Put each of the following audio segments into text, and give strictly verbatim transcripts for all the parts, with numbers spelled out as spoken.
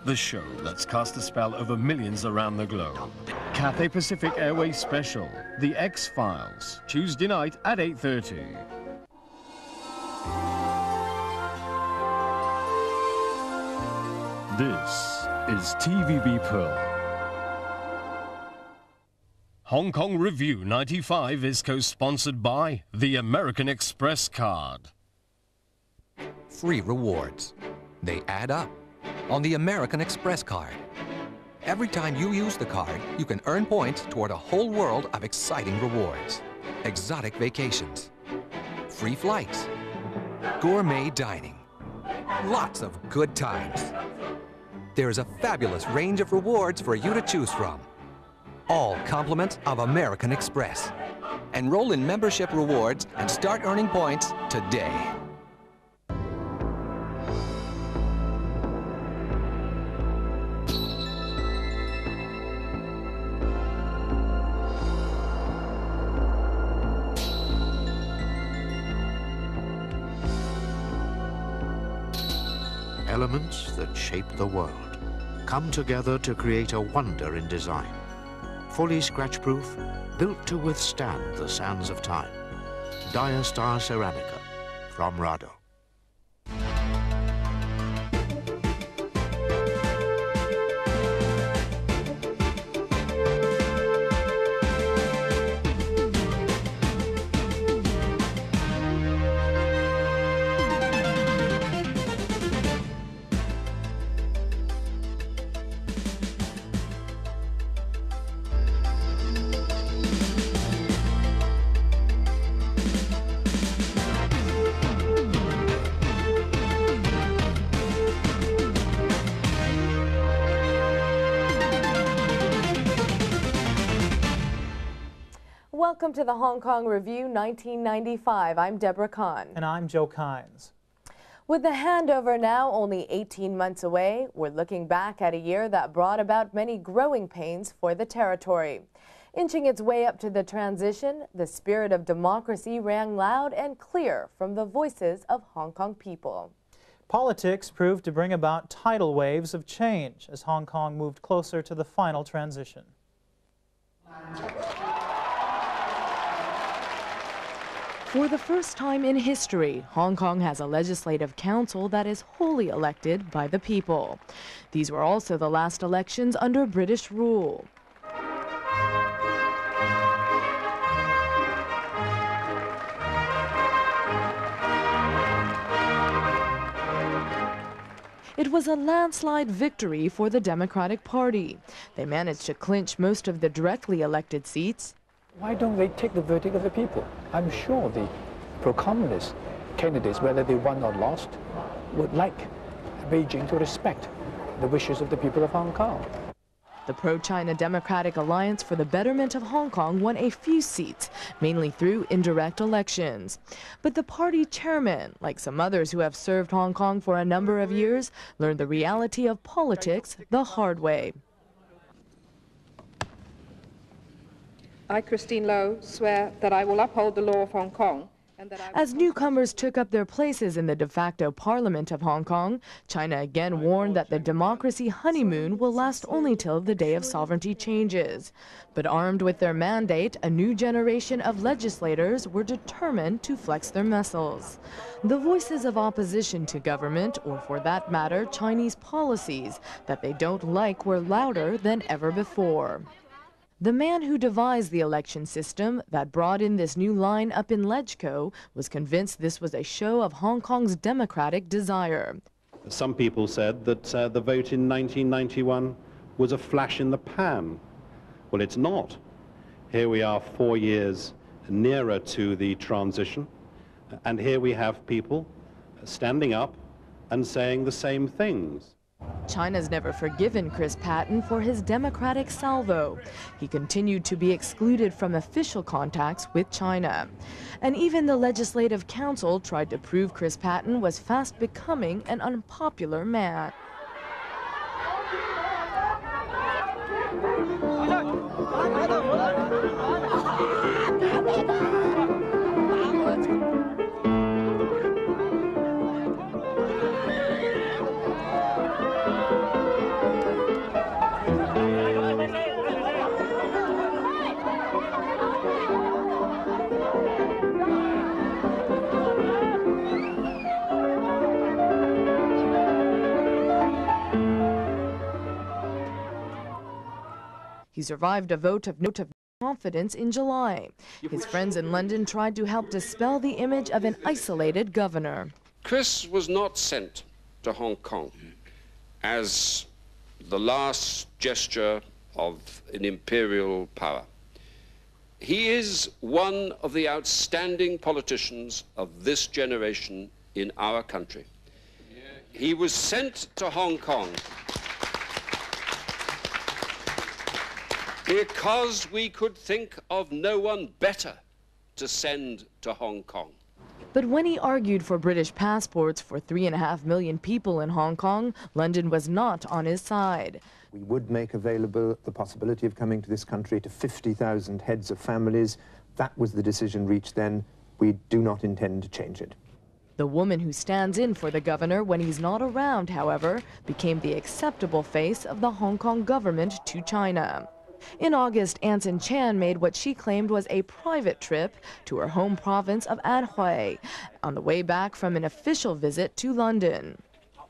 the show that's cast a spell over millions around the globe. Cathay Pacific Airways Special, The X-Files, Tuesday night at eight thirty. This is T V B Pearl. Hong Kong Review ninety-five is co-sponsored by the American Express card. Free rewards. They add up on the American Express card. Every time you use the card, you can earn points toward a whole world of exciting rewards. Exotic vacations, free flights, gourmet dining, lots of good times. There's a fabulous range of rewards for you to choose from. All compliments of American Express. Enroll in membership rewards and start earning points today. Elements that shape the world come together to create a wonder in design. Fully scratch-proof, built to withstand the sands of time. Diastar Ceramica from Rado. Welcome to the Hong Kong Review nineteen ninety-five. I'm Deborah Kahn. And I'm Joe Kynes. With the handover now only eighteen months away, we're looking back at a year that brought about many growing pains for the territory. Inching its way up to the transition, the spirit of democracy rang loud and clear from the voices of Hong Kong people. Politics proved to bring about tidal waves of change as Hong Kong moved closer to the final transition. For the first time in history, Hong Kong has a legislative council that is wholly elected by the people. These were also the last elections under British rule. It was a landslide victory for the Democratic Party. They managed to clinch most of the directly elected seats. Why don't they take the verdict of the people? I'm sure the pro-communist candidates, whether they won or lost, would like Beijing to respect the wishes of the people of Hong Kong. The pro-China Democratic Alliance for the Betterment of Hong Kong won a few seats, mainly through indirect elections. But the party chairman, like some others who have served Hong Kong for a number of years, learned the reality of politics the hard way. I, Christine Low, swear that I will uphold the law of Hong Kong. And that I As newcomers took up their places in the de facto parliament of Hong Kong, China again warned that the democracy honeymoon will last only till the day of sovereignty changes. But armed with their mandate, a new generation of legislators were determined to flex their muscles. The voices of opposition to government, or for that matter, Chinese policies that they don't like, were louder than ever before. The man who devised the election system that brought in this new line up in LegCo was convinced this was a show of Hong Kong's democratic desire. Some people said that uh, the vote in nineteen ninety-one was a flash in the pan. Well, it's not. Here we are four years nearer to the transition, and here we have people standing up and saying the same things. China's never forgiven Chris Patten for his democratic salvo. He continued to be excluded from official contacts with China. And even the Legislative Council tried to prove Chris Patten was fast becoming an unpopular man. He survived a vote of no confidence in July. His friends in London tried to help dispel the image of an isolated governor. Chris was not sent to Hong Kong as the last gesture of an imperial power. He is one of the outstanding politicians of this generation in our country. He was sent to Hong Kong because we could think of no one better to send to Hong Kong. But when he argued for British passports for three and a half million people in Hong Kong, London was not on his side. We would make available the possibility of coming to this country to fifty thousand heads of families. That was the decision reached then. We do not intend to change it. The woman who stands in for the governor when he's not around, however, became the acceptable face of the Hong Kong government to China. In August, Anson Chan made what she claimed was a private trip to her home province of Anhui on the way back from an official visit to London.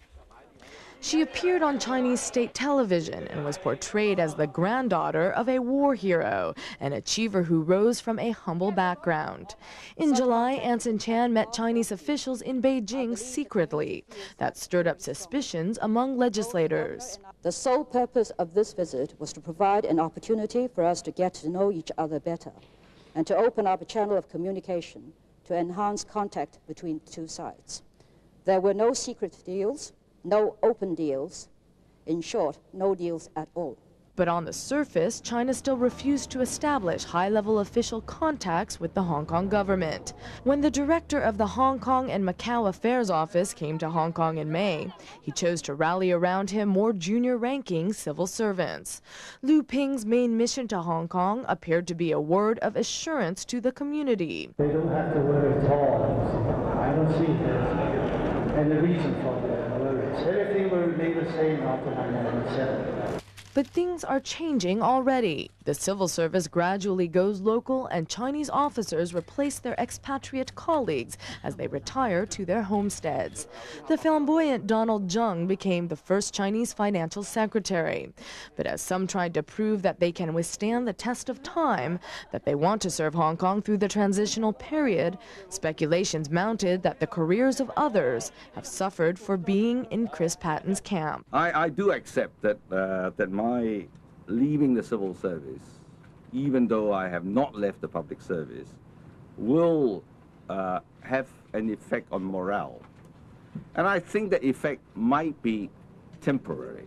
She appeared on Chinese state television and was portrayed as the granddaughter of a war hero, an achiever who rose from a humble background. In July, Anson Chan met Chinese officials in Beijing secretly. That stirred up suspicions among legislators. The sole purpose of this visit was to provide an opportunity for us to get to know each other better and to open up a channel of communication to enhance contact between the two sides. There were no secret deals, no open deals. In short, no deals at all. But on the surface, China still refused to establish high-level official contacts with the Hong Kong government. When the director of the Hong Kong and Macau Affairs Office came to Hong Kong in May, he chose to rally around him more junior-ranking civil servants. Lu Ping's main mission to Hong Kong appeared to be a word of assurance to the community. They don't have to worry at all. I don't see there's any reason for their worries. Everything will remain the same after nine eleven. But things are changing already. The civil service gradually goes local, and Chinese officers replace their expatriate colleagues as they retire to their homesteads. The flamboyant Donald Zheng became the first Chinese financial secretary. But as some tried to prove that they can withstand the test of time, that they want to serve Hong Kong through the transitional period, speculations mounted that the careers of others have suffered for being in Chris Patten's camp. I, I do accept that, uh, that my leaving the civil service, even though I have not left the public service, will uh, have an effect on morale. And I think the effect might be temporary.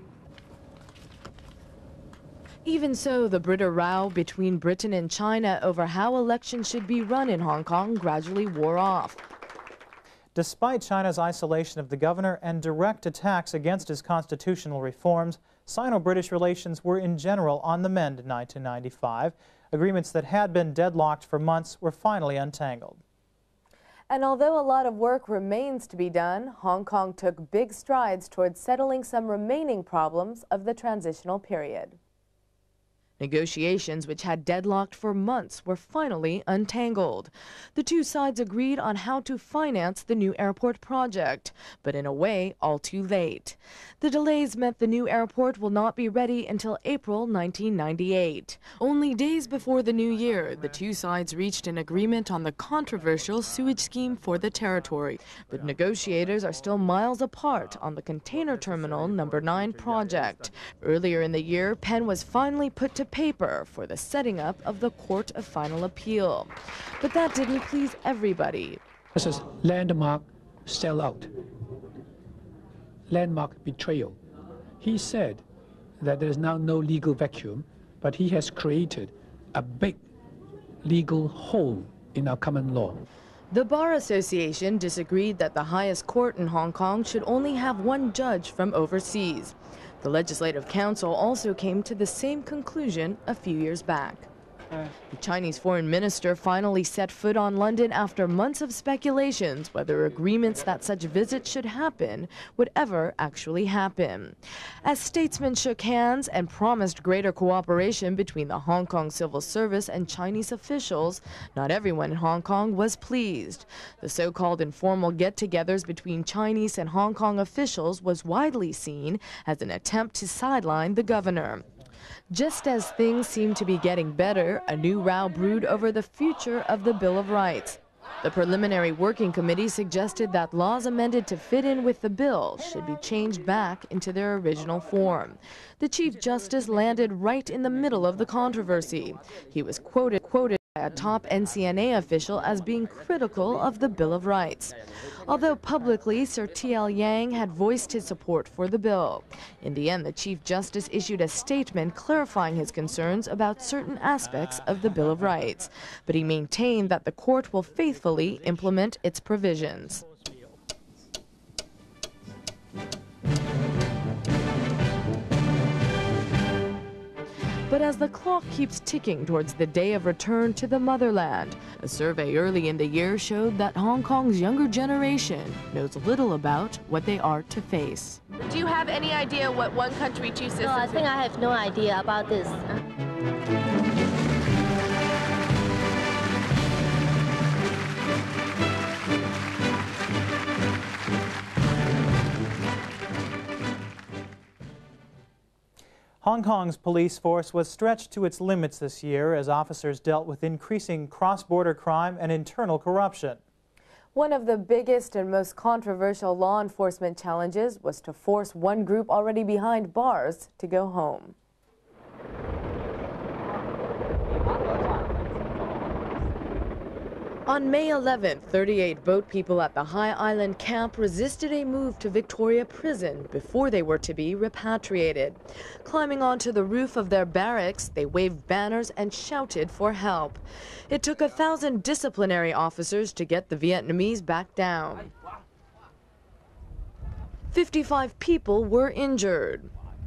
Even so, the Brita row between Britain and China over how elections should be run in Hong Kong gradually wore off. Despite China's isolation of the governor and direct attacks against his constitutional reforms, Sino-British relations were in general on the mend in nineteen ninety-five. Agreements that had been deadlocked for months were finally untangled. And although a lot of work remains to be done, Hong Kong took big strides towards settling some remaining problems of the transitional period. Negotiations, which had deadlocked for months, were finally untangled. The two sides agreed on how to finance the new airport project, but in a way all too late. The delays meant the new airport will not be ready until April nineteen ninety-eight. Only days before the new year, the two sides reached an agreement on the controversial sewage scheme for the territory, but negotiators are still miles apart on the container terminal number nine project. Earlier in the year, pen was finally put to paper for the setting up of the Court of Final Appeal. But that didn't please everybody. This is landmark sellout, landmark betrayal. He said that there is now no legal vacuum, but he has created a big legal hole in our common law. The Bar Association disagreed that the highest court in Hong Kong should only have one judge from overseas. The Legislative Council also came to the same conclusion a few years back. The Chinese foreign minister finally set foot on London after months of speculations whether agreements that such visits should happen would ever actually happen. As statesmen shook hands and promised greater cooperation between the Hong Kong civil service and Chinese officials, not everyone in Hong Kong was pleased. The so-called informal get-togethers between Chinese and Hong Kong officials was widely seen as an attempt to sideline the governor. Just as things seem to be getting better, a new row brewed over the future of the Bill of Rights. The preliminary working committee suggested that laws amended to fit in with the bill should be changed back into their original form. The Chief Justice landed right in the middle of the controversy. He was quoted, quoted by a top N C N A official as being critical of the Bill of Rights. Although publicly, Sir T L Yang had voiced his support for the bill. In the end, the Chief Justice issued a statement clarifying his concerns about certain aspects of the Bill of Rights. But he maintained that the court will faithfully implement its provisions. But as the clock keeps ticking towards the day of return to the motherland, a survey early in the year showed that Hong Kong's younger generation knows little about what they are to face. Do you have any idea what one country, two systems? No, I think I have no idea about this. Hong Kong's police force was stretched to its limits this year as officers dealt with increasing cross-border crime and internal corruption. One of the biggest and most controversial law enforcement challenges was to force one group already behind bars to go home. On May eleventh, thirty-eight boat people at the Hai Island camp resisted a move to Victoria Prison before they were to be repatriated. Climbing onto the roof of their barracks, they waved banners and shouted for help. It took a thousand disciplinary officers to get the Vietnamese back down. fifty-five people were injured.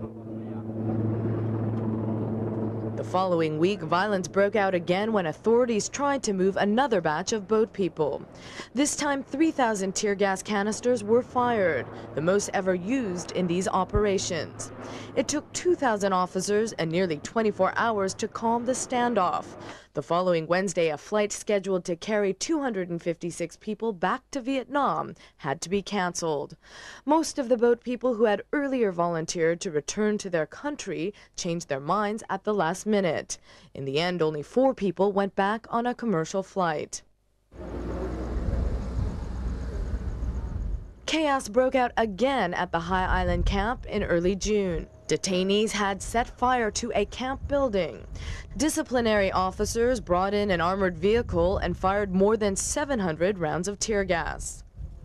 The following week, violence broke out again when authorities tried to move another batch of boat people. This time, three thousand tear gas canisters were fired, the most ever used in these operations. It took two thousand officers and nearly twenty-four hours to calm the standoff. The following Wednesday, a flight scheduled to carry two hundred fifty-six people back to Vietnam had to be canceled. Most of the boat people who had earlier volunteered to return to their country changed their minds at the last minute. In the end, only four people went back on a commercial flight. Chaos broke out again at the Hai Island camp in early June. Detainees had set fire to a camp building. Disciplinary officers brought in an armored vehicle and fired more than seven hundred rounds of tear gas.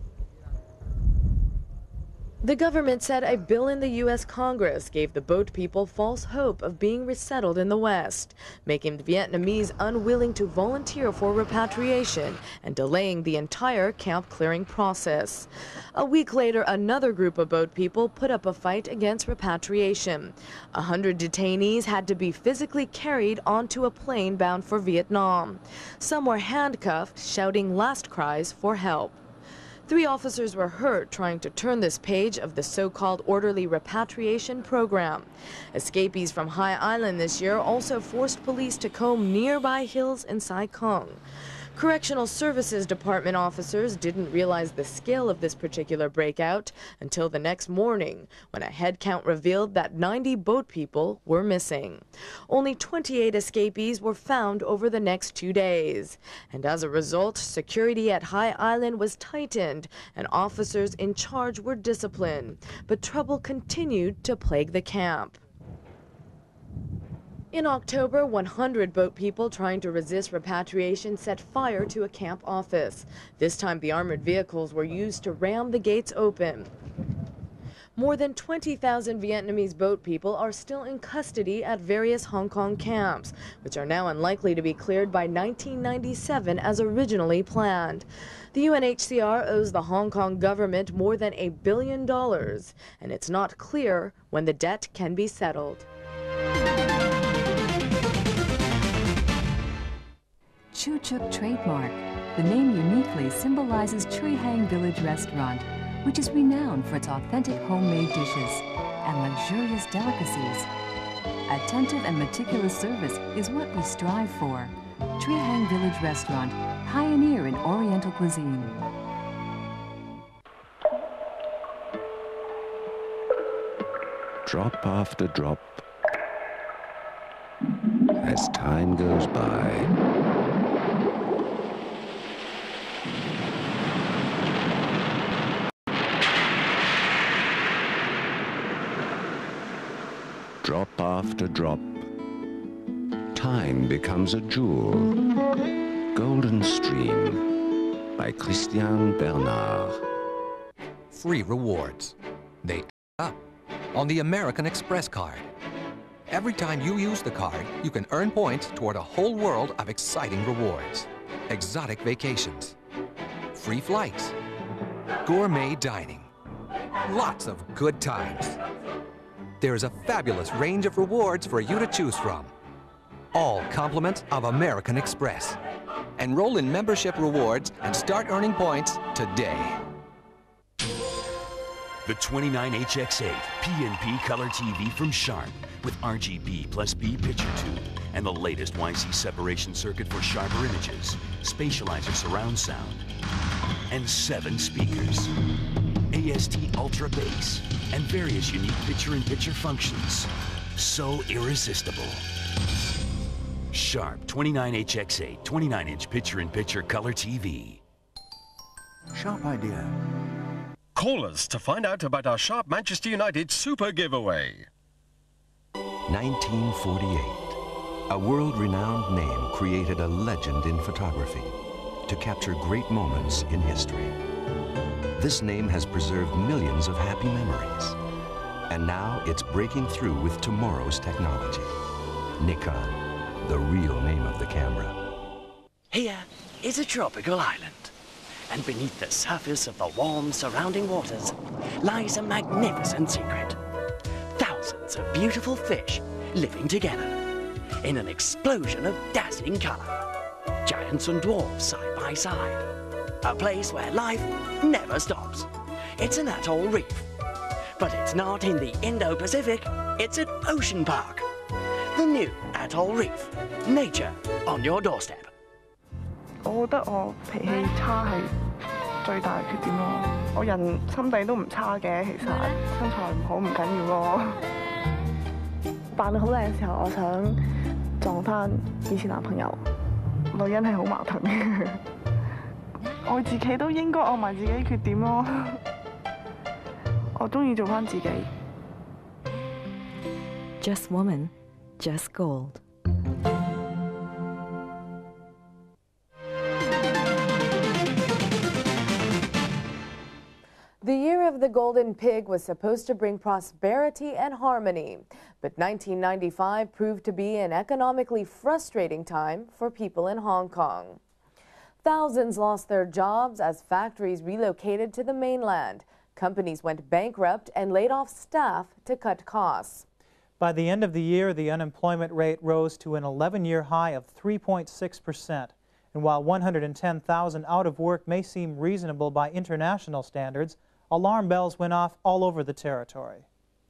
The government said a bill in the U S Congress gave the boat people false hope of being resettled in the West, making the Vietnamese unwilling to volunteer for repatriation and delaying the entire camp clearing process. A week later, another group of boat people put up a fight against repatriation. A hundred detainees had to be physically carried onto a plane bound for Vietnam. Some were handcuffed, shouting last cries for help. Three officers were hurt trying to turn this page of the so-called orderly repatriation program. Escapees from Hai Island this year also forced police to comb nearby hills in Sai Kung. Correctional Services Department officers didn't realize the scale of this particular breakout until the next morning, when a head count revealed that ninety boat people were missing. Only twenty-eight escapees were found over the next two days. And as a result, security at Hai Island was tightened and officers in charge were disciplined. But trouble continued to plague the camp. In October, one hundred boat people trying to resist repatriation set fire to a camp office. This time, the armored vehicles were used to ram the gates open. More than twenty thousand Vietnamese boat people are still in custody at various Hong Kong camps, which are now unlikely to be cleared by nineteen ninety-seven as originally planned. The U N H C R owes the Hong Kong government more than a billion dollars, and it's not clear when the debt can be settled. Chu Chuk trademark. The name uniquely symbolizes Chui Hang Village Restaurant, which is renowned for its authentic homemade dishes and luxurious delicacies. Attentive and meticulous service is what we strive for. Chui Hang Village Restaurant, pioneer in Oriental cuisine. Drop after drop, as time goes by. Drop after drop, time becomes a jewel. Golden Stream by Christian Bernard. Free rewards. They add up on the American Express card. Every time you use the card, you can earn points toward a whole world of exciting rewards. Exotic vacations, free flights, gourmet dining, lots of good times. There's a fabulous range of rewards for you to choose from. All compliments of American Express. Enroll in membership rewards and start earning points today. The twenty-nine H X eight P N P Color T V from Sharp with R G B plus B picture tube and the latest Y C separation circuit for sharper images, spatializer surround sound, and seven speakers, A S T Ultra Bass, and various unique picture-in-picture functions. So irresistible. Sharp twenty-nine H X eight twenty-nine inch picture-in-picture color T V. Sharp idea. Call us to find out about our Sharp Manchester United Super Giveaway. nineteen forty-eight. A world-renowned name created a legend in photography to capture great moments in history. This name has preserved millions of happy memories. And now it's breaking through with tomorrow's technology. Nikon, the real name of the camera. Here is a tropical island. And beneath the surface of the warm surrounding waters lies a magnificent secret. Thousands of beautiful fish living together in an explosion of dazzling color. Giants and dwarfs side by side. A place where life never stops. It's an atoll reef. But it's not in the Indo-Pacific, it's at Ocean Park. The new Atoll Reef. Nature on your doorstep. 我覺得我脾氣差係最大嘅缺點咯。我人心地都唔差嘅，其實身材唔好唔緊要咯。扮到好靚嘅時候，我想撞翻以前男朋友。女人係好矛盾嘅，愛自己都應該愛埋自己缺點咯。我中意做翻自己。 Just woman, just gold. The year of the Golden Pig was supposed to bring prosperity and harmony, but nineteen ninety-five proved to be an economically frustrating time for people in Hong Kong. Thousands lost their jobs as factories relocated to the mainland. Companies went bankrupt and laid off staff to cut costs. By the end of the year, the unemployment rate rose to an eleven-year high of three point six percent. And while one hundred ten thousand out of work may seem reasonable by international standards, alarm bells went off all over the territory.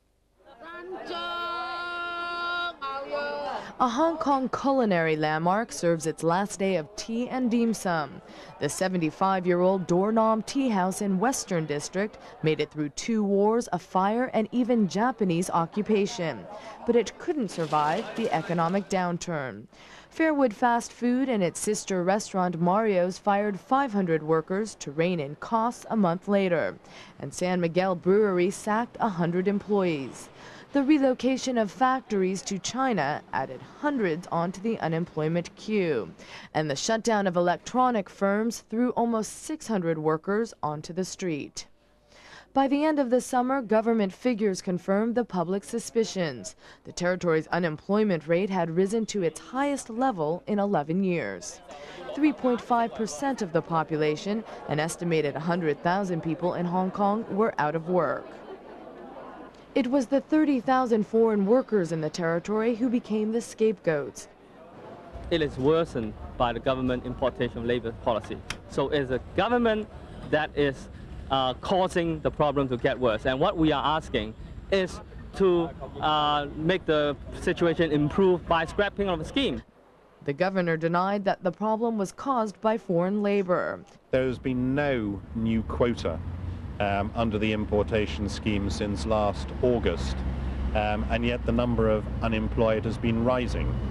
A Hong Kong culinary landmark serves its last day of tea and dim sum. The seventy-five-year-old Door Nam Tea House in Western District made it through two wars, a fire, and even Japanese occupation. But it couldn't survive the economic downturn. Fairwood Fast Food and its sister restaurant Mario's fired five hundred workers to rein in costs a month later. And San Miguel Brewery sacked one hundred employees. The relocation of factories to China added hundreds onto the unemployment queue. And the shutdown of electronic firms threw almost six hundred workers onto the street. By the end of the summer, government figures confirmed the public's suspicions. The territory's unemployment rate had risen to its highest level in eleven years. three point five percent of the population, an estimated one hundred thousand people in Hong Kong, were out of work. It was the thirty thousand foreign workers in the territory who became the scapegoats. It is worsened by the government importation of labor policy. So it's a government that is uh, causing the problem to get worse. And what we are asking is to uh, make the situation improve by scrapping of the scheme. The governor denied that the problem was caused by foreign labor. There has been no new quota Um, under the importation scheme since last August, um, and yet the number of unemployed has been rising.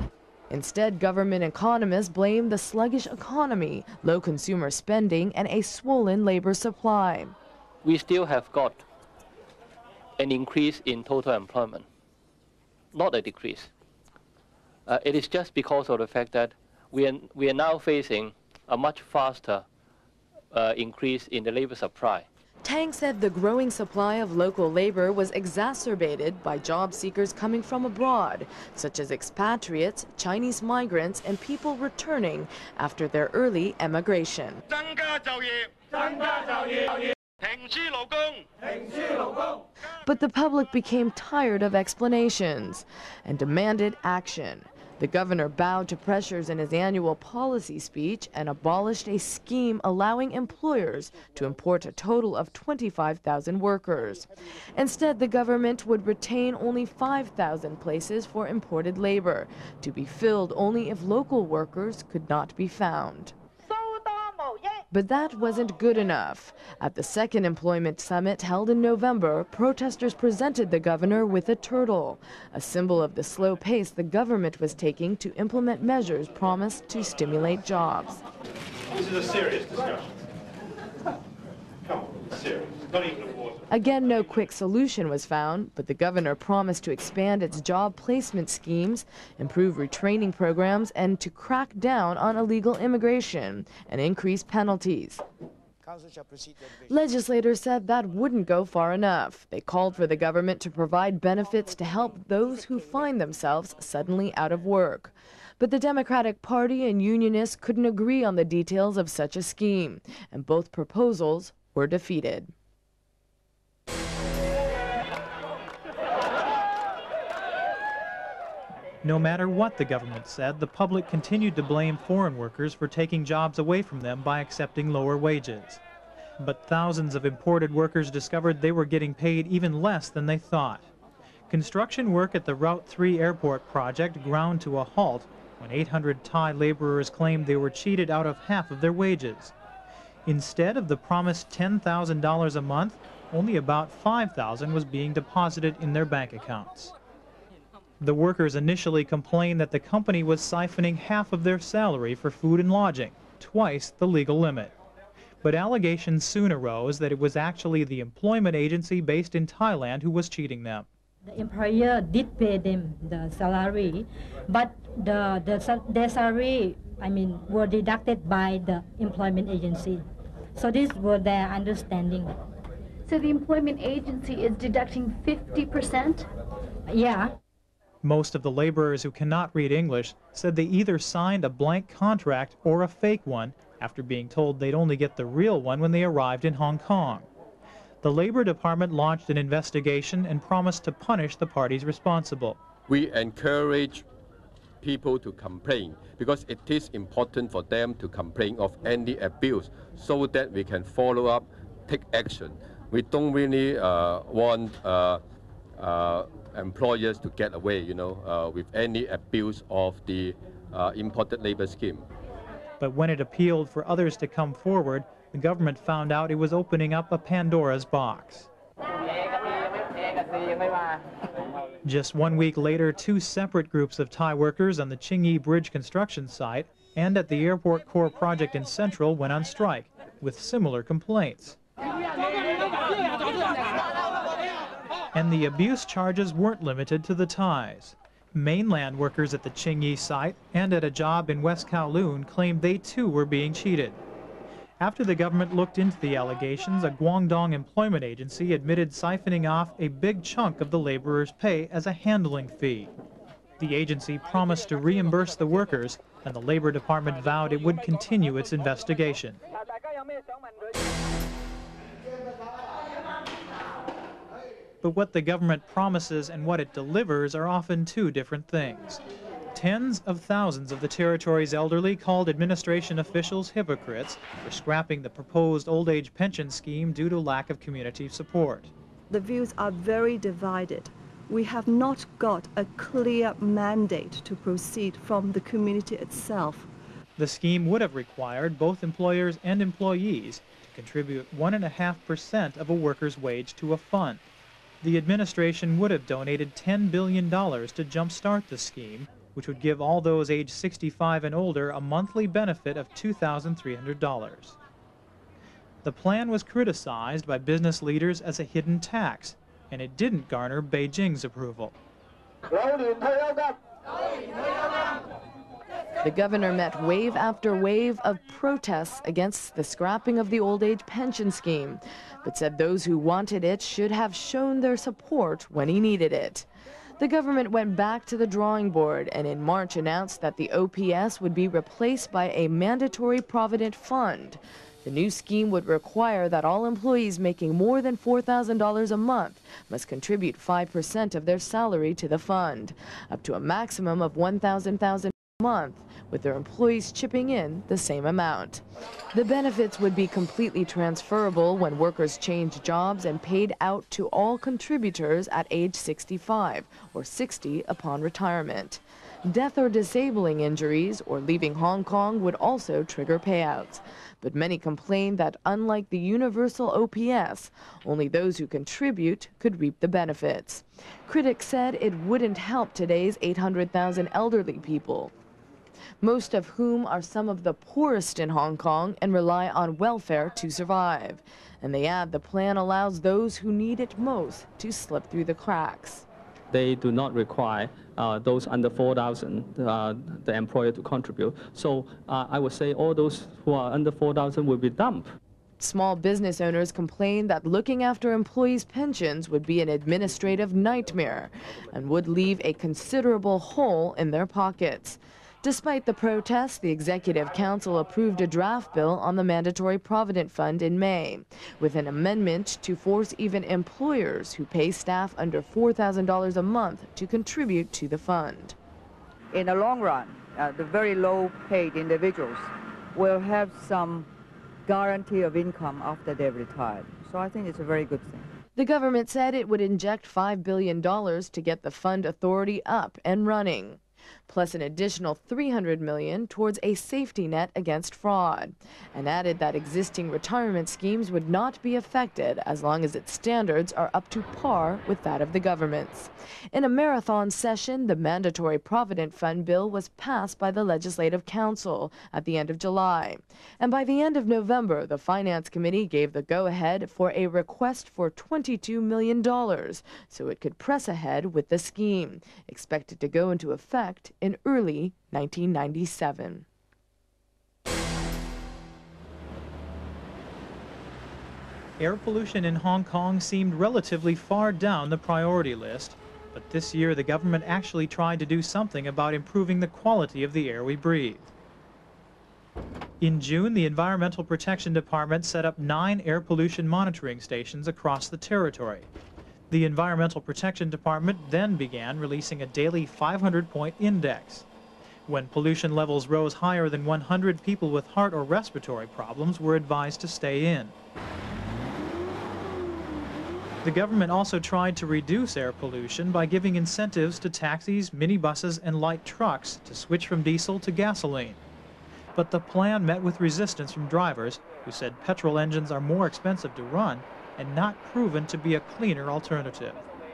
Instead, government economists blame the sluggish economy, low consumer spending, and a swollen labor supply. We still have got an increase in total employment, not a decrease. Uh, it is just because of the fact that we are, we are now facing a much faster uh, increase in the labor supply. Tang said the growing supply of local labor was exacerbated by job seekers coming from abroad, such as expatriates, Chinese migrants, and people returning after their early emigration. But the public became tired of explanations and demanded action. The governor bowed to pressures in his annual policy speech and abolished a scheme allowing employers to import a total of twenty-five thousand workers. Instead, the government would retain only five thousand places for imported labor, to be filled only if local workers could not be found. But that wasn't good enough. At the second employment summit held in November, protesters presented the governor with a turtle, a symbol of the slow pace the government was taking to implement measures promised to stimulate jobs. This is a serious discussion. Come on, serious. Not even a water. Again, no quick solution was found, but the governor promised to expand its job placement schemes, improve retraining programs, and to crack down on illegal immigration and increase penalties. Legislators said that wouldn't go far enough. They called for the government to provide benefits to help those who find themselves suddenly out of work. But the Democratic Party and unionists couldn't agree on the details of such a scheme, and both proposals were defeated. No matter what the government said, the public continued to blame foreign workers for taking jobs away from them by accepting lower wages. But thousands of imported workers discovered they were getting paid even less than they thought. Construction work at the Route three airport project ground to a halt when eight hundred Thai laborers claimed they were cheated out of half of their wages. Instead of the promised ten thousand dollars a month, only about five thousand dollars was being deposited in their bank accounts. The workers initially complained that the company was siphoning half of their salary for food and lodging, twice the legal limit. But allegations soon arose that it was actually the employment agency based in Thailand who was cheating them. The employer did pay them the salary, but the, the, their salary, I mean, were deducted by the employment agency. So this was their understanding. So the employment agency is deducting fifty percent? Yeah. Most of the laborers who cannot read English said they either signed a blank contract or a fake one after being told they'd only get the real one when they arrived in Hong Kong. The Labor Department launched an investigation and promised to punish the parties responsible. We encourage people to complain because it is important for them to complain of any abuse so that we can follow up, take action. We don't really uh, want uh, uh, employers to get away, you know, uh, with any abuse of the uh, imported labor scheme. But when it appealed for others to come forward, the government found out it was opening up a Pandora's box. Just one week later, two separate groups of Thai workers on the Chingyi Bridge construction site and at the Airport Core project in Central went on strike with similar complaints. And the abuse charges weren't limited to the Thais. Mainland workers at the Chingyi site and at a job in West Kowloon claimed they too were being cheated. After the government looked into the allegations, a Guangdong employment agency admitted siphoning off a big chunk of the laborers' pay as a handling fee. The agency promised to reimburse the workers, and the Labor Department vowed it would continue its investigation. But what the government promises and what it delivers are often two different things. Tens of thousands of the territory's elderly called administration officials hypocrites for scrapping the proposed old age pension scheme due to lack of community support. The views are very divided. We have not got a clear mandate to proceed from the community itself. The scheme would have required both employers and employees to contribute one point five percent of a worker's wage to a fund. The administration would have donated ten billion dollars to jumpstart the scheme, which would give all those aged sixty-five and older a monthly benefit of two thousand three hundred dollars. The plan was criticized by business leaders as a hidden tax, and it didn't garner Beijing's approval. The governor met wave after wave of protests against the scrapping of the old age pension scheme, but said those who wanted it should have shown their support when he needed it. The government went back to the drawing board and in March announced that the O P S would be replaced by a mandatory provident fund. The new scheme would require that all employees making more than four thousand dollars a month must contribute five percent of their salary to the fund, up to a maximum of one thousand dollars a month, with their employees chipping in the same amount. The benefits would be completely transferable when workers change jobs and paid out to all contributors at age sixty-five or sixty upon retirement. Death or disabling injuries or leaving Hong Kong would also trigger payouts. But many complained that unlike the universal O P S, only those who contribute could reap the benefits. Critics said it wouldn't help today's eight hundred thousand elderly people, most of whom are some of the poorest in Hong Kong and rely on welfare to survive. And they add the plan allows those who need it most to slip through the cracks. They do not require uh, those under four thousand, uh, the employer to contribute. So uh, I would say all those who are under four thousand will be dumped. Small business owners complain that looking after employees' pensions would be an administrative nightmare and would leave a considerable hole in their pockets. Despite the protests, the Executive Council approved a draft bill on the Mandatory Provident Fund in May, with an amendment to force even employers who pay staff under four thousand dollars a month to contribute to the fund. In the long run, uh, the very low-paid individuals will have some guarantee of income after they've retired. So I think it's a very good thing. The government said it would inject five billion dollars to get the fund authority up and running, plus an additional three hundred million dollars towards a safety net against fraud, and added that existing retirement schemes would not be affected as long as its standards are up to par with that of the government's. In a marathon session, the Mandatory Provident Fund bill was passed by the Legislative Council at the end of July, and by the end of November, the Finance Committee gave the go-ahead for a request for twenty-two million dollars so it could press ahead with the scheme, expected to go into effect in early nineteen ninety-seven. Air pollution in Hong Kong seemed relatively far down the priority list, but this year the government actually tried to do something about improving the quality of the air we breathe. In June, the Environmental Protection Department set up nine air pollution monitoring stations across the territory. The Environmental Protection Department then began releasing a daily five hundred point index. When pollution levels rose higher than one hundred, people with heart or respiratory problems were advised to stay in. The government also tried to reduce air pollution by giving incentives to taxis, minibuses, and light trucks to switch from diesel to gasoline. But the plan met with resistance from drivers who said petrol engines are more expensive to run and not proven to be a cleaner alternative.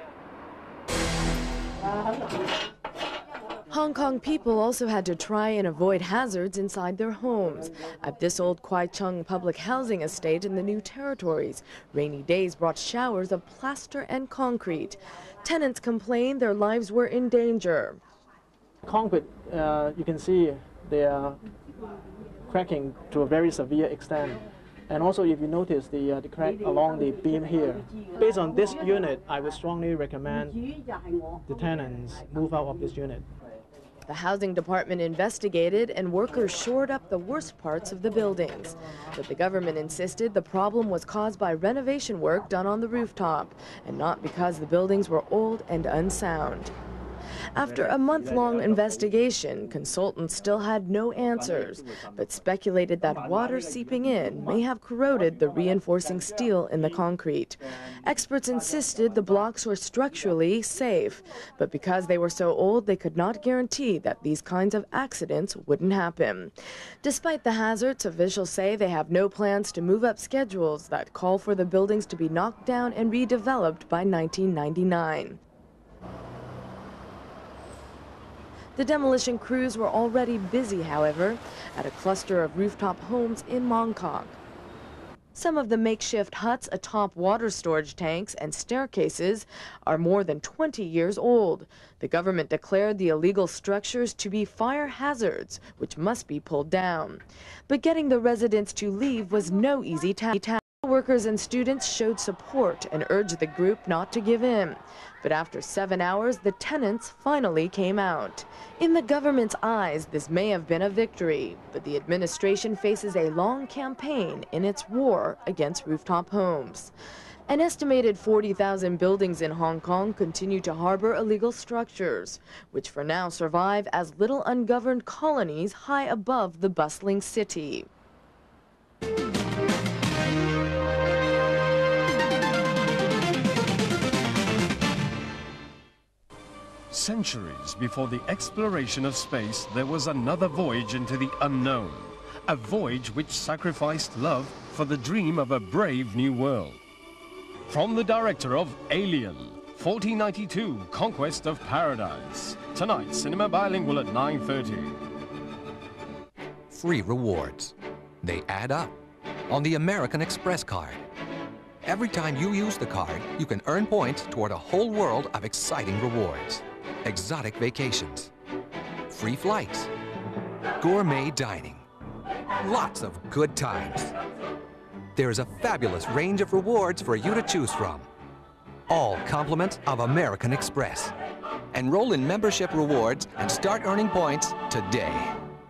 Hong Kong people also had to try and avoid hazards inside their homes. At this old Kwai Chung public housing estate in the New Territories, rainy days brought showers of plaster and concrete. Tenants complained their lives were in danger. Concrete, uh, you can see they are cracking to a very severe extent. And also, if you notice the, uh, the crack along the beam here, based on this unit, I would strongly recommend the tenants move out of this unit. The housing department investigated and workers shored up the worst parts of the buildings. But the government insisted the problem was caused by renovation work done on the rooftop and not because the buildings were old and unsound. After a month-long investigation, consultants still had no answers, but speculated that water seeping in may have corroded the reinforcing steel in the concrete. Experts insisted the blocks were structurally safe, but because they were so old, they could not guarantee that these kinds of accidents wouldn't happen. Despite the hazards, officials say they have no plans to move up schedules that call for the buildings to be knocked down and redeveloped by nineteen ninety-nine. The demolition crews were already busy, however, at a cluster of rooftop homes in Mongkok. Some of the makeshift huts atop water storage tanks and staircases are more than twenty years old. The government declared the illegal structures to be fire hazards, which must be pulled down. But getting the residents to leave was no easy task. Workers and students showed support and urged the group not to give in. But after seven hours, the tenants finally came out. In the government's eyes, this may have been a victory, but the administration faces a long campaign in its war against rooftop homes. An estimated forty thousand buildings in Hong Kong continue to harbor illegal structures, which for now survive as little ungoverned colonies high above the bustling city. Centuries before the exploration of space, there was another voyage into the unknown. A voyage which sacrificed love for the dream of a brave new world. From the director of Alien, fourteen ninety-two, Conquest of Paradise. Tonight, cinema bilingual at nine thirty. Free rewards. They add up on the American Express card. Every time you use the card, you can earn points toward a whole world of exciting rewards. Exotic vacations, free flights, gourmet dining, lots of good times. There's a fabulous range of rewards for you to choose from. All compliments of American Express. Enroll in membership rewards and start earning points today.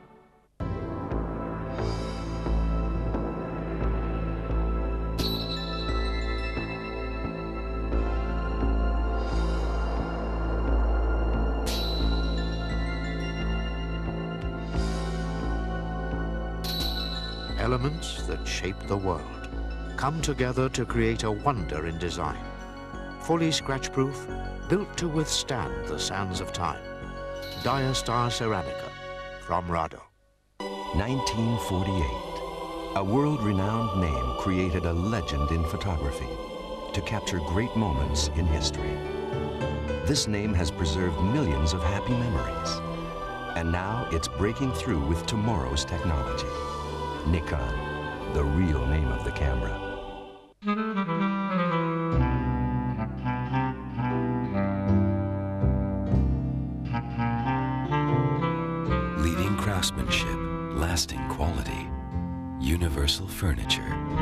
Elements that shape the world come together to create a wonder in design. Fully scratch-proof, built to withstand the sands of time. Diastar Ceramica from Rado. nineteen forty-eight. A world-renowned name created a legend in photography to capture great moments in history. This name has preserved millions of happy memories. And now it's breaking through with tomorrow's technology. Nikon, the real name of the camera. Leading craftsmanship, lasting quality, universal furniture.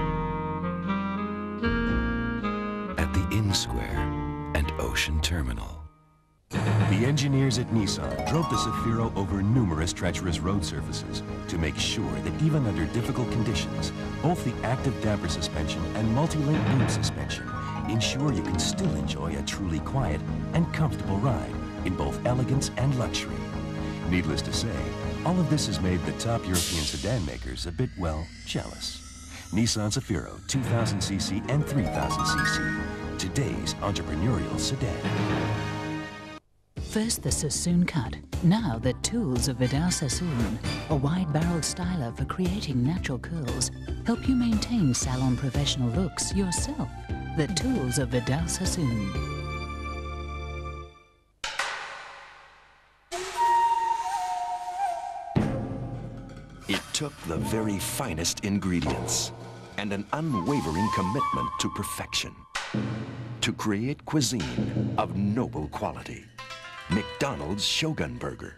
At the Inn Square and Ocean Terminal. The engineers at Nissan drove the Zafiro over numerous treacherous road surfaces to make sure that even under difficult conditions, both the active damper suspension and multi-link boom suspension ensure you can still enjoy a truly quiet and comfortable ride in both elegance and luxury. Needless to say, all of this has made the top European sedan makers a bit, well, jealous. Nissan Zafiro two thousand c c and three thousand c c, today's entrepreneurial sedan. First the Sassoon cut, now the tools of Vidal Sassoon, a wide-barreled styler for creating natural curls, help you maintain salon professional looks yourself. The tools of Vidal Sassoon. It took the very finest ingredients and an unwavering commitment to perfection to create cuisine of noble quality. McDonald's Shogun Burger.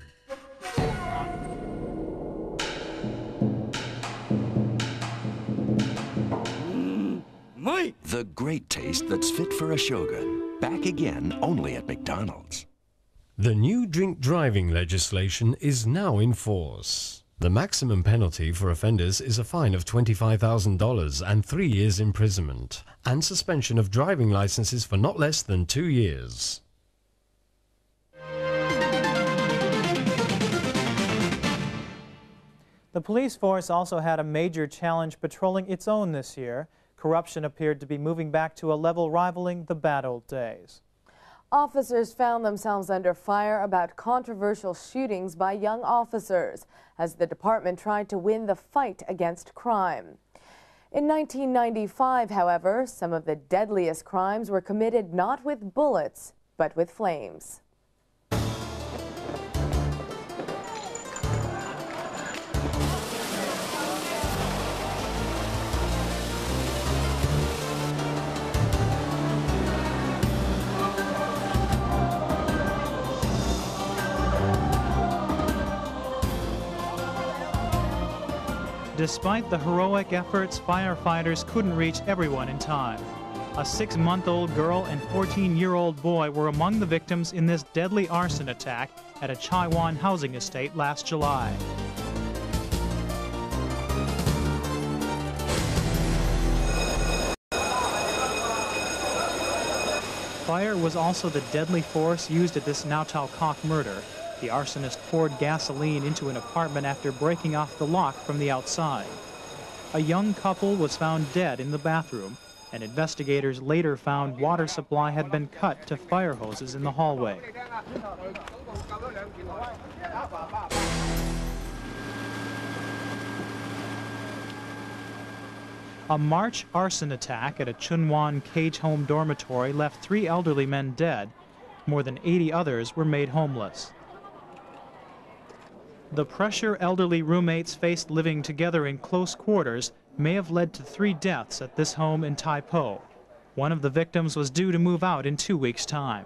Mm, the great taste that's fit for a Shogun. Back again only at McDonald's. The new drink driving legislation is now in force. The maximum penalty for offenders is a fine of twenty-five thousand dollars and three years imprisonment, and suspension of driving licenses for not less than two years. The police force also had a major challenge patrolling its own this year. Corruption appeared to be moving back to a level rivaling the bad old days. Officers found themselves under fire about controversial shootings by young officers as the department tried to win the fight against crime. In nineteen ninety-five, however, some of the deadliest crimes were committed not with bullets, but with flames. Despite the heroic efforts, firefighters couldn't reach everyone in time. A six-month-old girl and fourteen-year-old boy were among the victims in this deadly arson attack at a Chaiwan housing estate last July. Fire was also the deadly force used at this Ngau Tau Kok murder. The arsonist poured gasoline into an apartment after breaking off the lock from the outside. A young couple was found dead in the bathroom, and investigators later found water supply had been cut to fire hoses in the hallway. A March arson attack at a Chunwan cage home dormitory left three elderly men dead. More than eighty others were made homeless. The pressure elderly roommates faced living together in close quarters may have led to three deaths at this home in Tai Po. One of the victims was due to move out in two weeks' time.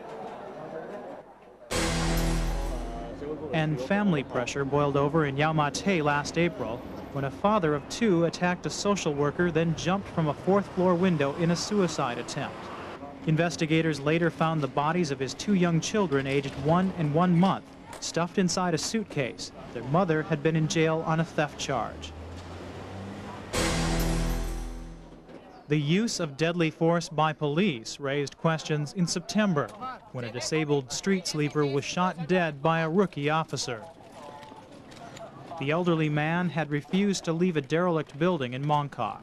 And family pressure boiled over in Yau Ma Tei last April, when a father of two attacked a social worker, then jumped from a fourth-floor window in a suicide attempt. Investigators later found the bodies of his two young children, aged one and one month, stuffed inside a suitcase. Their mother had been in jail on a theft charge. The use of deadly force by police raised questions in September, when a disabled street sleeper was shot dead by a rookie officer. The elderly man had refused to leave a derelict building in Mong Kok.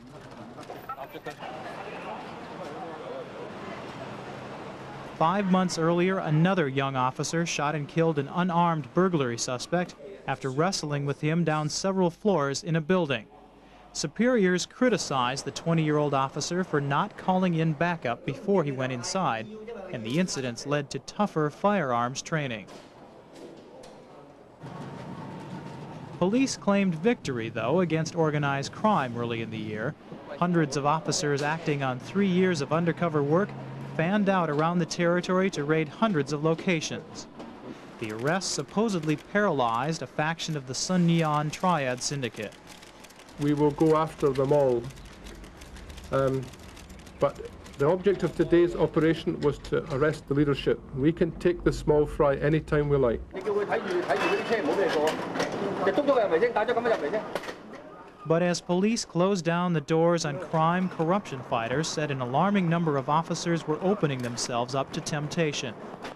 Five months earlier, another young officer shot and killed an unarmed burglary suspect after wrestling with him down several floors in a building. Superiors criticized the twenty-year-old officer for not calling in backup before he went inside, and the incidents led to tougher firearms training. Police claimed victory, though, against organized crime early in the year. Hundreds of officers acting on three years of undercover work fanned out around the territory to raid hundreds of locations. The arrests supposedly paralyzed a faction of the Sun Neon Triad Syndicate. We will go after them all. Um, but the object of today's operation was to arrest the leadership. We can take the small fry anytime we like. But as police closed down the doors on crime, corruption fighters said an alarming number of officers were opening themselves up to temptation.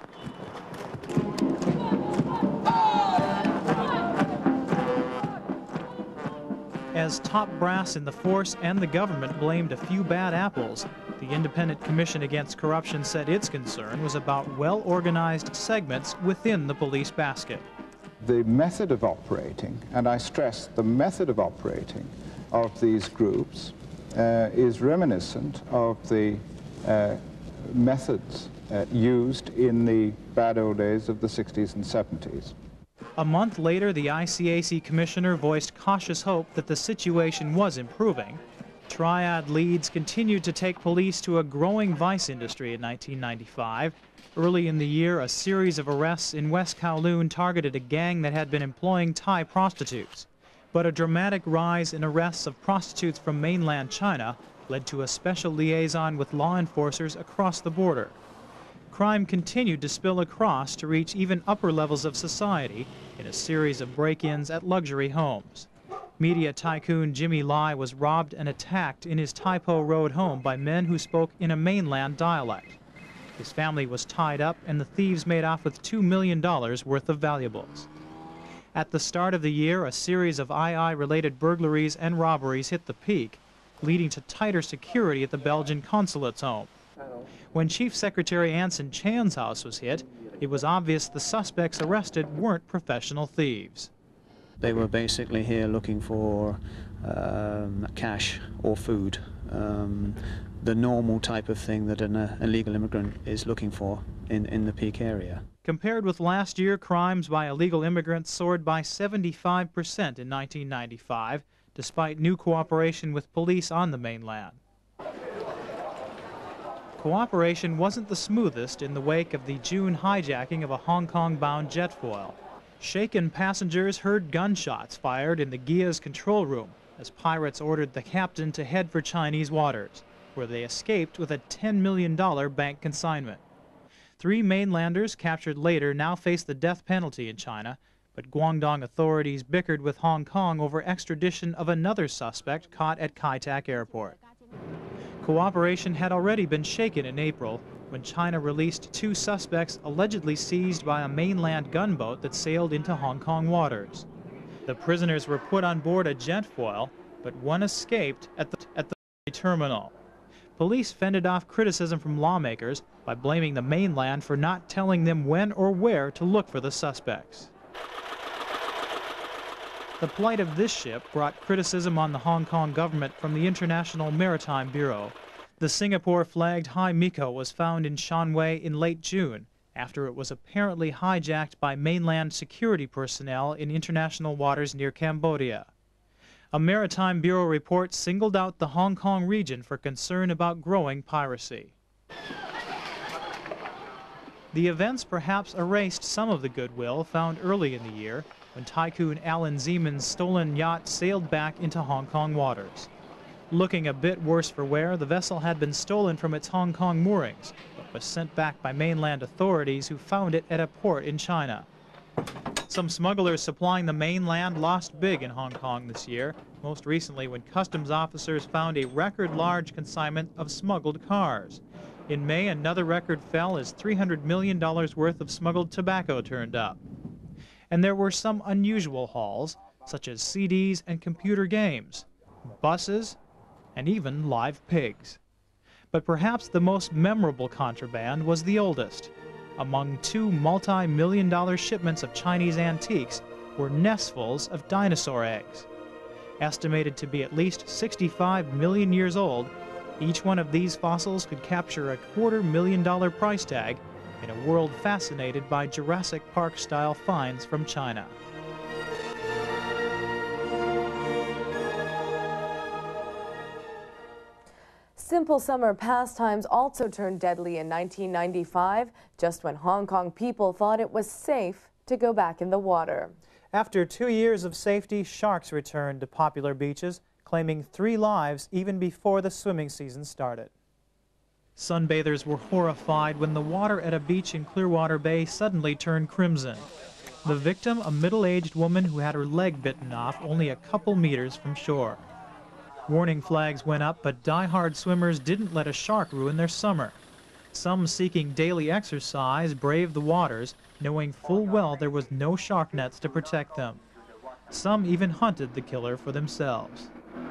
As top brass in the force and the government blamed a few bad apples, the Independent Commission Against Corruption said its concern was about well-organized segments within the police basket. The method of operating, and I stress the method of operating of these groups, uh, is reminiscent of the uh, methods uh, used in the bad old days of the sixties and seventies. A month later, the I C A C commissioner voiced cautious hope that the situation was improving. Triad leads continued to take police to a growing vice industry in nineteen ninety-five. Early in the year, a series of arrests in West Kowloon targeted a gang that had been employing Thai prostitutes. But a dramatic rise in arrests of prostitutes from mainland China led to a special liaison with law enforcers across the border. Crime continued to spill across to reach even upper levels of society in a series of break-ins at luxury homes. Media tycoon Jimmy Lai was robbed and attacked in his Tai Po Road home by men who spoke in a mainland dialect. His family was tied up, and the thieves made off with two million dollars worth of valuables. At the start of the year, a series of I I-related burglaries and robberies hit the peak, leading to tighter security at the Belgian consulate's home. When Chief Secretary Anson Chan's house was hit, it was obvious the suspects arrested weren't professional thieves. They were basically here looking for um, cash or food, um, the normal type of thing that an uh, illegal immigrant is looking for in, in the peak area. Compared with last year, crimes by illegal immigrants soared by seventy-five percent in nineteen ninety-five, despite new cooperation with police on the mainland. Cooperation wasn't the smoothest in the wake of the June hijacking of a Hong Kong-bound jetfoil. Shaken passengers heard gunshots fired in the G I A's control room, as pirates ordered the captain to head for Chinese waters, where they escaped with a ten million dollar bank consignment. Three mainlanders captured later now face the death penalty in China, but Guangdong authorities bickered with Hong Kong over extradition of another suspect caught at Kai Tak Airport. Cooperation had already been shaken in April when China released two suspects allegedly seized by a mainland gunboat that sailed into Hong Kong waters. The prisoners were put on board a jet foil, but one escaped at the, at the terminal. Police fended off criticism from lawmakers by blaming the mainland for not telling them when or where to look for the suspects. The plight of this ship brought criticism on the Hong Kong government from the International Maritime Bureau. The Singapore-flagged Hai Miko was found in Shanwei in late June, after it was apparently hijacked by mainland security personnel in international waters near Cambodia. A Maritime Bureau report singled out the Hong Kong region for concern about growing piracy. The events perhaps erased some of the goodwill found early in the year when tycoon Alan Zeman's stolen yacht sailed back into Hong Kong waters. Looking a bit worse for wear, the vessel had been stolen from its Hong Kong moorings, but was sent back by mainland authorities who found it at a port in China. Some smugglers supplying the mainland lost big in Hong Kong this year, most recently when customs officers found a record-large consignment of smuggled cars. In May, another record fell as three hundred million dollars worth of smuggled tobacco turned up. And there were some unusual hauls, such as C Ds and computer games, buses, and even live pigs. But perhaps the most memorable contraband was the oldest. Among two multi-million dollar shipments of Chinese antiques were nestfuls of dinosaur eggs. Estimated to be at least sixty-five million years old, each one of these fossils could capture a quarter million dollar price tag in a world fascinated by Jurassic Park-style finds from China. Simple summer pastimes also turned deadly in nineteen ninety-five, just when Hong Kong people thought it was safe to go back in the water. After two years of safety, sharks returned to popular beaches, claiming three lives even before the swimming season started. Sunbathers were horrified when the water at a beach in Clearwater Bay suddenly turned crimson. The victim, a middle-aged woman who had her leg bitten off only a couple meters from shore. Warning flags went up, but die-hard swimmers didn't let a shark ruin their summer. Some seeking daily exercise braved the waters, knowing full well there was no shark nets to protect them. Some even hunted the killer for themselves.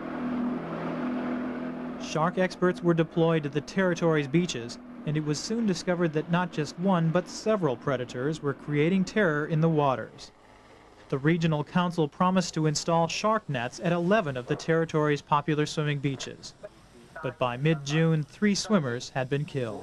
Shark experts were deployed to the territory's beaches, and it was soon discovered that not just one, but several predators were creating terror in the waters. The regional council promised to install shark nets at eleven of the territory's popular swimming beaches. But by mid-June, three swimmers had been killed.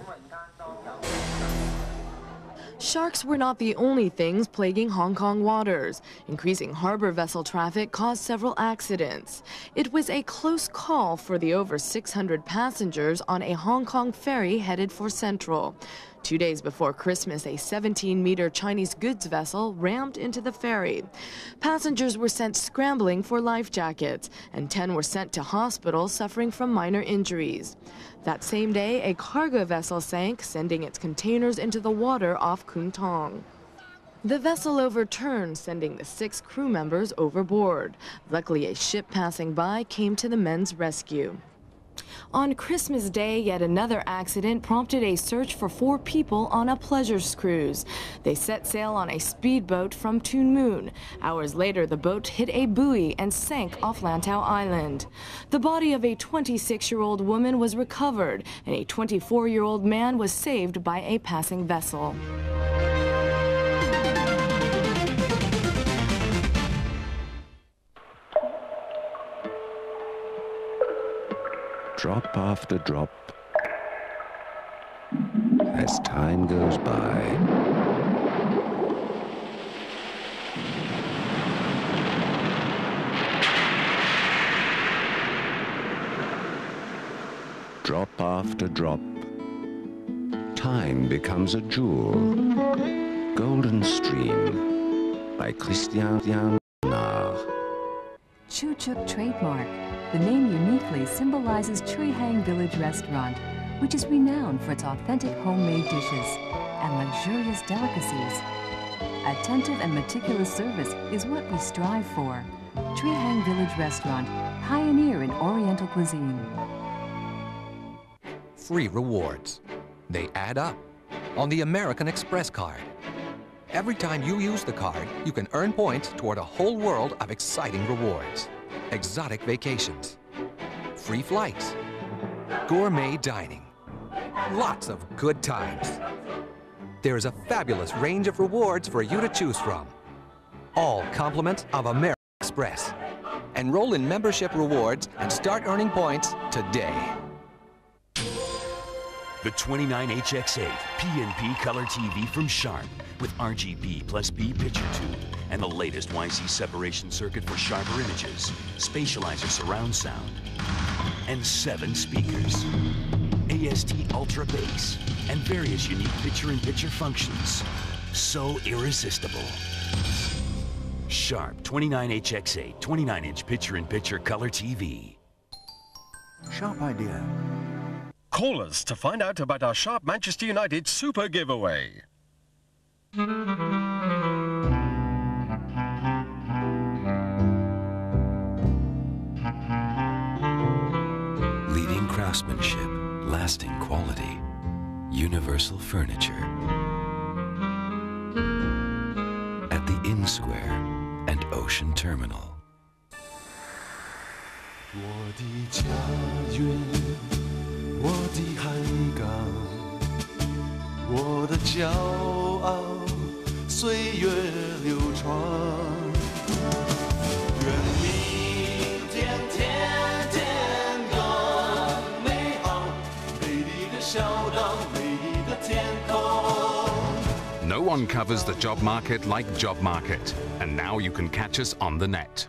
Sharks were not the only things plaguing Hong Kong waters. Increasing harbor vessel traffic caused several accidents. It was a close call for the over six hundred passengers on a Hong Kong ferry headed for Central. Two days before Christmas, a seventeen meter Chinese goods vessel rammed into the ferry. Passengers were sent scrambling for life jackets, and ten were sent to hospital suffering from minor injuries. That same day, a cargo vessel sank, sending its containers into the water off Kung Tong. The vessel overturned, sending the six crew members overboard. Luckily, a ship passing by came to the men's rescue. On Christmas Day, yet another accident prompted a search for four people on a pleasure cruise. They set sail on a speedboat from Tuen Mun. Hours later, the boat hit a buoy and sank off Lantau Island. The body of a twenty-six-year-old woman was recovered, and a twenty-four-year-old man was saved by a passing vessel. Drop after drop, as time goes by. Drop after drop, time becomes a jewel. Golden Stream by Christian Nard. Choo-choo. Chuk trademark. The name uniquely symbolizes Chui Hang Village Restaurant, which is renowned for its authentic homemade dishes and luxurious delicacies. Attentive and meticulous service is what we strive for. Chui Hang Village Restaurant, pioneer in Oriental cuisine. Free rewards. They add up on the American Express card. Every time you use the card, you can earn points toward a whole world of exciting rewards. Exotic vacations, free flights, gourmet dining, lots of good times. There's a fabulous range of rewards for you to choose from. All compliments of American Express. Enroll in membership rewards and start earning points today. The twenty-nine H X eight P N P Color T V from Sharp with R G B plus B picture tube and the latest Y C separation circuit for sharper images, spatializer surround sound, and seven speakers, A S T Ultra Bass, and various unique picture-in-picture functions. So irresistible. Sharp twenty-nine H X eight twenty-nine inch picture-in-picture color T V. Sharp idea. Call us to find out about our Sharp Manchester United Super Giveaway. Leading craftsmanship, lasting quality, universal furniture. At the Inn Square and Ocean Terminal. 我的家园，我的海港，我的骄傲，岁月流传。愿明天天天更美好，美丽的小岛，美丽的天空。 No one covers the job market like Job Market, and now you can catch us on the net.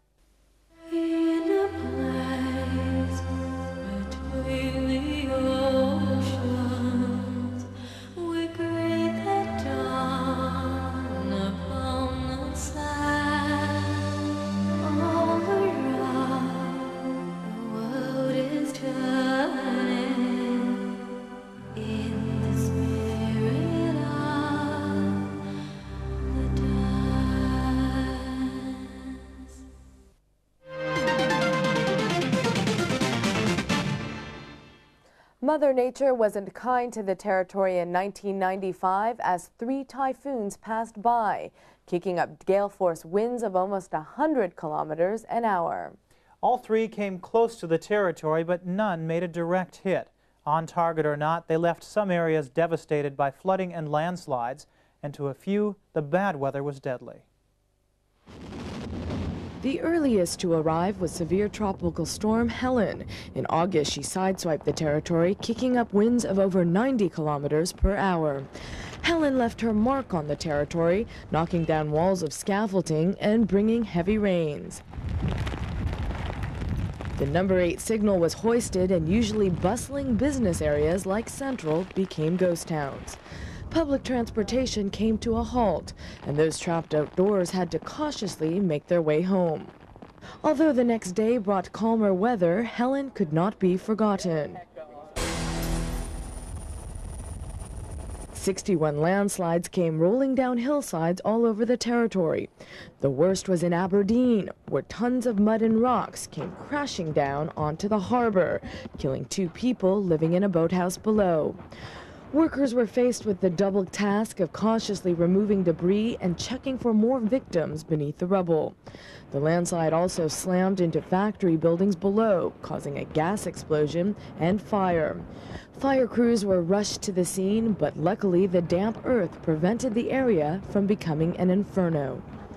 Mother Nature wasn't kind to the territory in nineteen ninety-five as three typhoons passed by, kicking up gale force winds of almost one hundred kilometers an hour. All three came close to the territory, but none made a direct hit. On target or not, they left some areas devastated by flooding and landslides, and to a few, the bad weather was deadly. The earliest to arrive was severe tropical storm Helen. In August, she sideswiped the territory, kicking up winds of over ninety kilometers per hour. Helen left her mark on the territory, knocking down walls of scaffolding and bringing heavy rains. The number eight signal was hoisted, and usually bustling business areas like Central became ghost towns. Public transportation came to a halt, and those trapped outdoors had to cautiously make their way home. Although the next day brought calmer weather, Helen could not be forgotten. sixty-one landslides came rolling down hillsides all over the territory. The worst was in Aberdeen, where tons of mud and rocks came crashing down onto the harbor, killing two people living in a boathouse below. Workers were faced with the double task of cautiously removing debris and checking for more victims beneath the rubble. The landslide also slammed into factory buildings below, causing a gas explosion and fire. Fire crews were rushed to the scene, but luckily the damp earth prevented the area from becoming an inferno.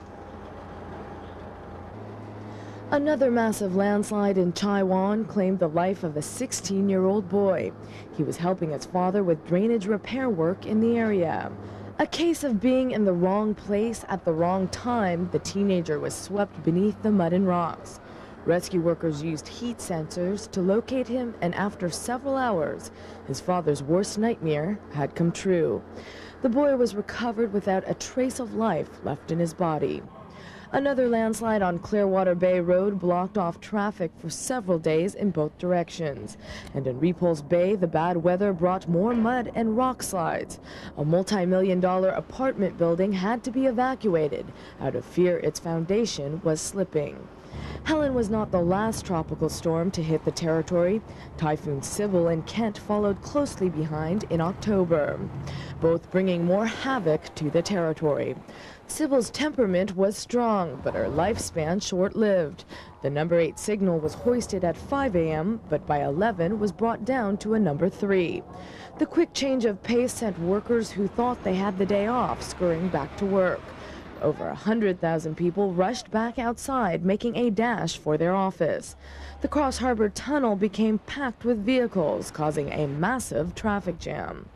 Another massive landslide in Taiwan claimed the life of a sixteen-year-old boy. He was helping his father with drainage repair work in the area. A case of being in the wrong place at the wrong time, the teenager was swept beneath the mud and rocks. Rescue workers used heat sensors to locate him, and after several hours, his father's worst nightmare had come true. The boy was recovered without a trace of life left in his body. Another landslide on Clearwater Bay Road blocked off traffic for several days in both directions. And in Repulse Bay, the bad weather brought more mud and rock slides. A multi-million dollar apartment building had to be evacuated out of fear its foundation was slipping. Helen was not the last tropical storm to hit the territory. Typhoon Sybil and Kent followed closely behind in October, both bringing more havoc to the territory. Sybil's temperament was strong, but her lifespan short-lived. The number eight signal was hoisted at five A M, but by eleven was brought down to a number three. The quick change of pace sent workers who thought they had the day off scurrying back to work. Over one hundred thousand people rushed back outside, making a dash for their office. The Cross Harbor Tunnel became packed with vehicles, causing a massive traffic jam.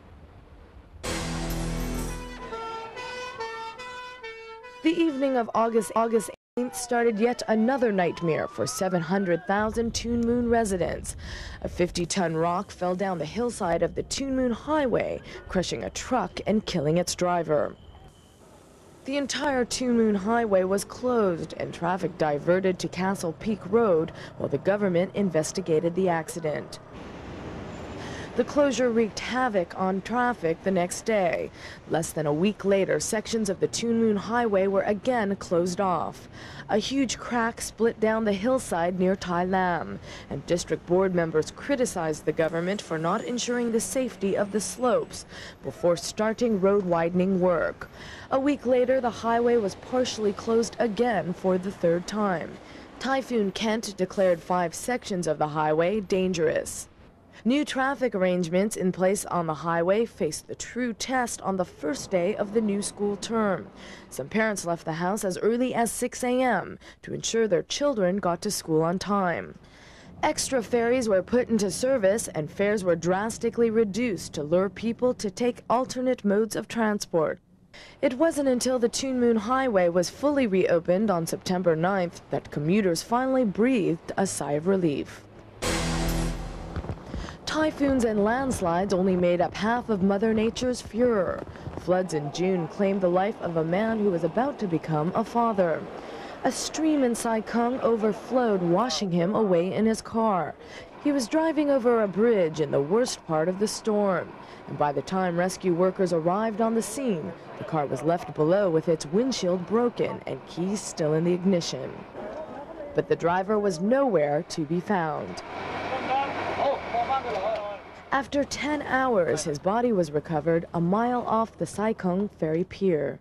The evening of August eighteenth started yet another nightmare for seven hundred thousand Toon Moon residents. A fifty ton rock fell down the hillside of the Toon Moon Highway, crushing a truck and killing its driver. The entire Toon Moon Highway was closed and traffic diverted to Castle Peak Road while the government investigated the accident. The closure wreaked havoc on traffic the next day. Less than a week later, sections of the Toon Moon Highway were again closed off. A huge crack split down the hillside near Tai Lam, and district board members criticized the government for not ensuring the safety of the slopes before starting road widening work. A week later, the highway was partially closed again for the third time. Typhoon Kent declared five sections of the highway dangerous. New traffic arrangements in place on the highway faced the true test on the first day of the new school term. Some parents left the house as early as six A M to ensure their children got to school on time. Extra ferries were put into service and fares were drastically reduced to lure people to take alternate modes of transport. It wasn't until the Toon Moon Highway was fully reopened on September ninth that commuters finally breathed a sigh of relief. Typhoons and landslides only made up half of Mother Nature's furor. Floods in June claimed the life of a man who was about to become a father. A stream in Sai Kung overflowed, washing him away in his car. He was driving over a bridge in the worst part of the storm, and by the time rescue workers arrived on the scene, the car was left below with its windshield broken and keys still in the ignition. But the driver was nowhere to be found. After ten hours, his body was recovered a mile off the Sai Kung Ferry Pier.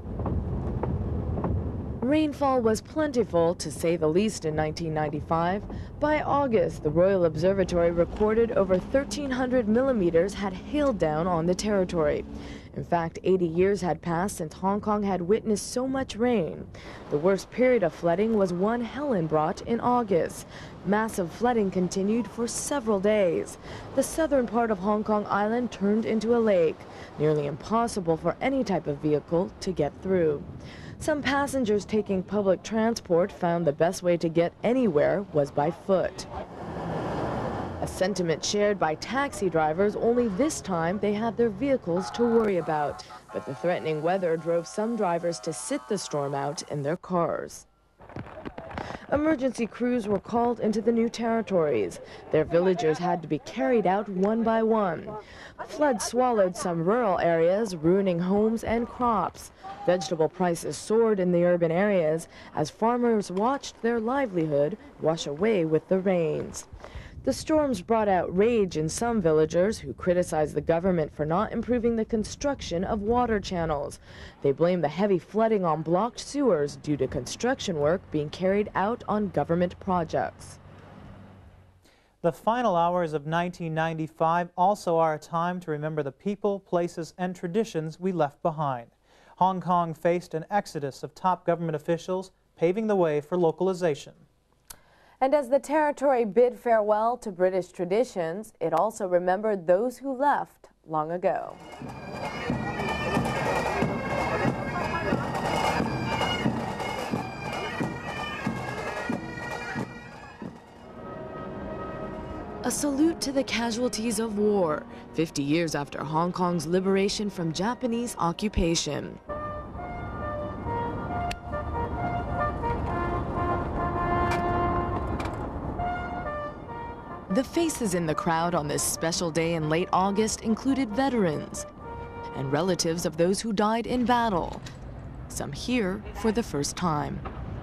Rainfall was plentiful, to say the least, in nineteen ninety-five. By August, the Royal Observatory recorded over thirteen hundred millimeters had hailed down on the territory. In fact, eighty years had passed since Hong Kong had witnessed so much rain. The worst period of flooding was one Helen brought in August. Massive flooding continued for several days. The southern part of Hong Kong Island turned into a lake, nearly impossible for any type of vehicle to get through. Some passengers taking public transport found the best way to get anywhere was by foot. A sentiment shared by taxi drivers, only this time they had their vehicles to worry about. But the threatening weather drove some drivers to sit the storm out in their cars. Emergency crews were called into the new territories. Their villagers had to be carried out one by one. Floods swallowed some rural areas, ruining homes and crops. Vegetable prices soared in the urban areas as farmers watched their livelihood wash away with the rains. The storms brought out rage in some villagers who criticized the government for not improving the construction of water channels. They blamed the heavy flooding on blocked sewers due to construction work being carried out on government projects. The final hours of nineteen ninety-five also are a time to remember the people, places, and traditions we left behind. Hong Kong faced an exodus of top government officials, paving the way for localization. And as the territory bid farewell to British traditions, it also remembered those who left long ago. A salute to the casualties of war, fifty years after Hong Kong's liberation from Japanese occupation. The faces in the crowd on this special day in late August included veterans and relatives of those who died in battle, some here for the first time.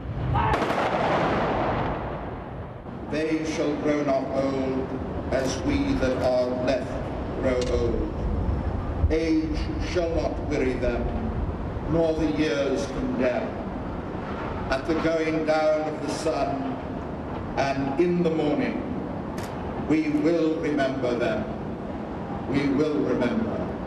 They shall grow not old as we that are left grow old. Age shall not weary them, nor the years condemn. At the going down of the sun and in the morning, we will remember them. We will remember.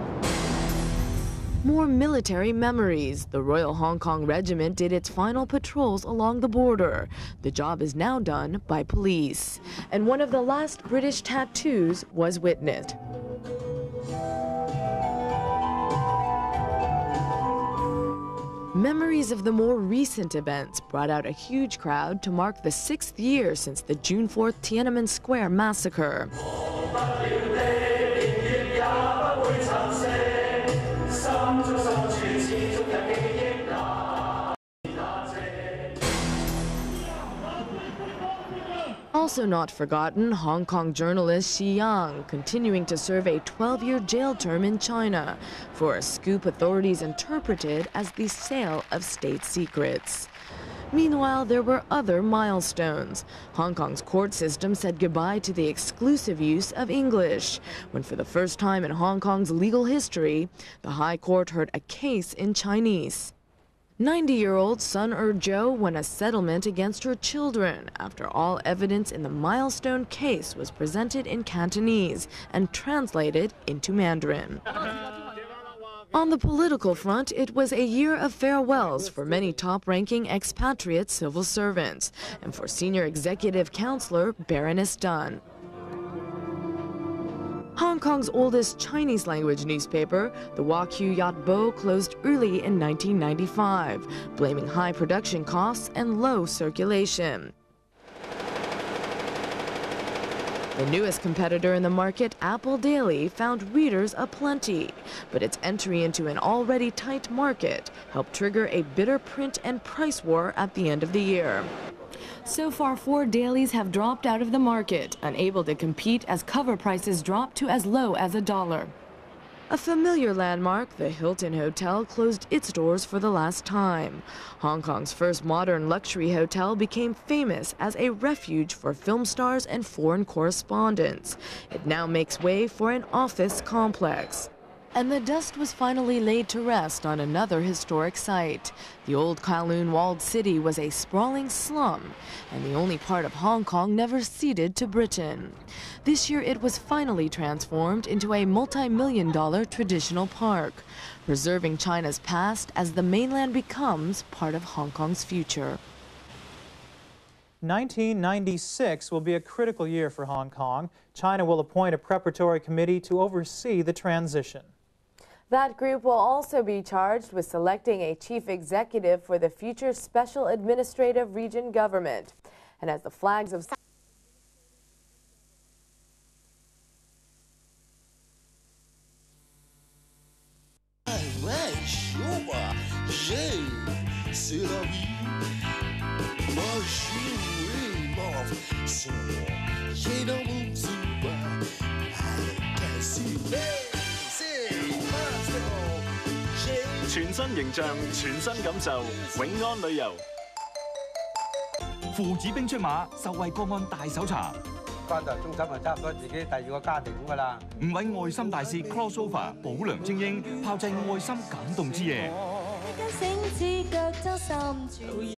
More military memories. The Royal Hong Kong Regiment did its final patrols along the border. The job is now done by police. And one of the last British tattoos was witnessed. Memories of the more recent events brought out a huge crowd to mark the sixth year since the June fourth Tiananmen Square massacre. Also not forgotten, Hong Kong journalist Xi Yang continuing to serve a twelve-year jail term in China for a scoop authorities interpreted as the sale of state secrets. Meanwhile, there were other milestones. Hong Kong's court system said goodbye to the exclusive use of English, when for the first time in Hong Kong's legal history, the High Court heard a case in Chinese. ninety-year-old Sun Er-jo won a settlement against her children after all evidence in the milestone case was presented in Cantonese and translated into Mandarin. On the political front, it was a year of farewells for many top-ranking expatriate civil servants and for senior executive counselor Baroness Dunn. Hong Kong's oldest Chinese-language newspaper, the Wah Kiew Yat Bo, closed early in nineteen ninety-five, blaming high production costs and low circulation. The newest competitor in the market, Apple Daily, found readers aplenty, but its entry into an already tight market helped trigger a bitter print and price war at the end of the year. So far, four dailies have dropped out of the market, unable to compete as cover prices dropped to as low as a dollar. A familiar landmark, the Hilton Hotel, closed its doors for the last time. Hong Kong's first modern luxury hotel became famous as a refuge for film stars and foreign correspondents. It now makes way for an office complex. And the dust was finally laid to rest on another historic site. The old Kowloon walled city was a sprawling slum, and the only part of Hong Kong never ceded to Britain. This year it was finally transformed into a multi-million dollar traditional park, preserving China's past as the mainland becomes part of Hong Kong's future. nineteen ninety-six will be a critical year for Hong Kong. China will appoint a preparatory committee to oversee the transition. That group will also be charged with selecting a chief executive for the future special administrative region government. And as the flags of 全新形象，全新感受，永安旅遊。父子兵出馬，受惠個案大搜查。 關台中心就差唔多自己第二個家庭咁噶啦。 五位愛心大使 crossover 保良精英，炮製愛心感動之夜。